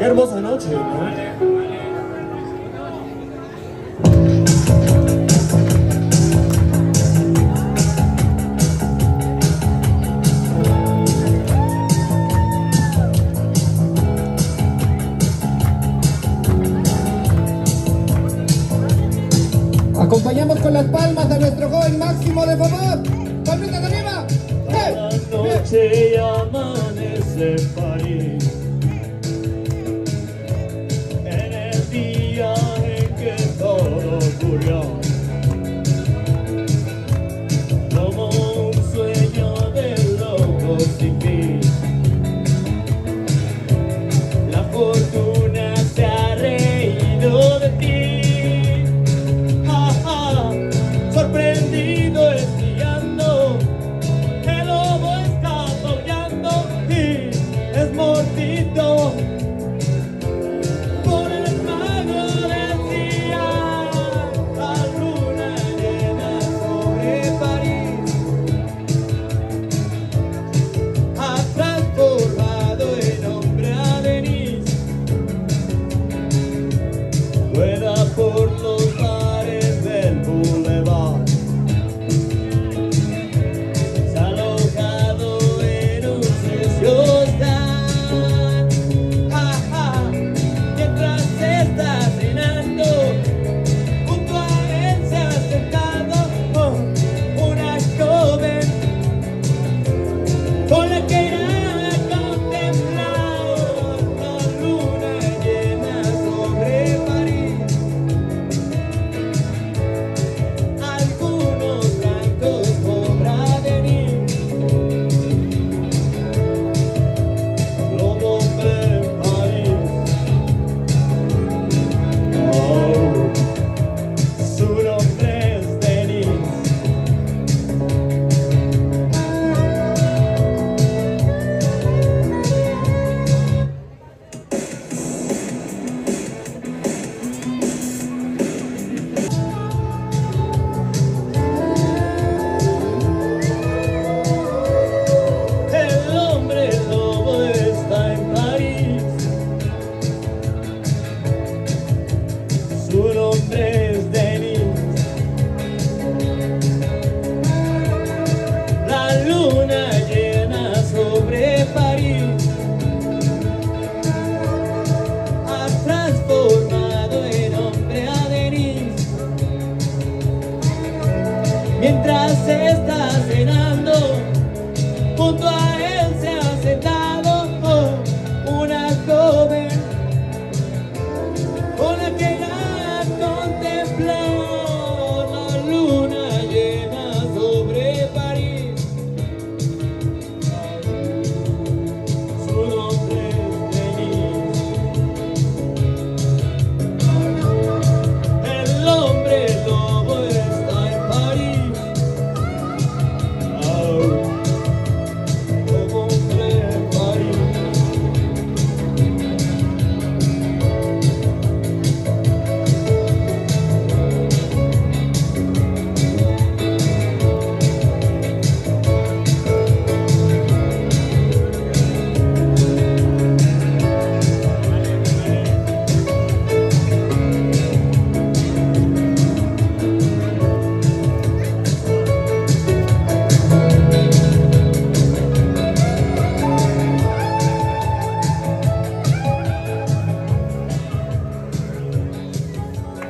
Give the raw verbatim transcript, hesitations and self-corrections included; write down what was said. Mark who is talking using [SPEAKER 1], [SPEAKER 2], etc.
[SPEAKER 1] Qué hermosa noche, ¿no?
[SPEAKER 2] Acompañamos con las palmas a nuestro joven Máximo, de favor. ¡Palmitas arriba!
[SPEAKER 1] Cada noche y amanece en París, en el día en que todo ocurrió, como un sueño de loco sin fin. La fortuna se ha reído de ti. Sorprendido esquiando, el lobo está toreando y es mordido por el mago del día. La luna llena sobre París ha transformado en hombre a Denise. Rueda por los bares del boulevard, su nombre es Denise. La luna llena sobre París ha transformado en hombre a Denise. Mientras estás cenando,